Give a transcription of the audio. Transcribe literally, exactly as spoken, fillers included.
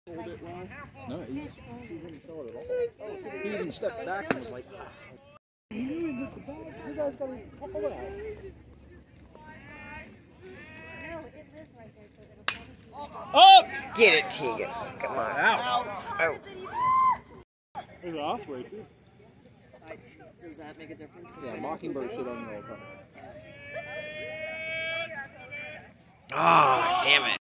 Hold it well. No, he, he didn't throw it at all. He even stepped back and was like, ah. You knew he hit the ball. You guys got to pull it out. Oh! Get it, Tegan. Come on. Out. Out. There's an off way, too. I, does that make a difference? Yeah, Mockingbird should own the whole time. Oh, damn it.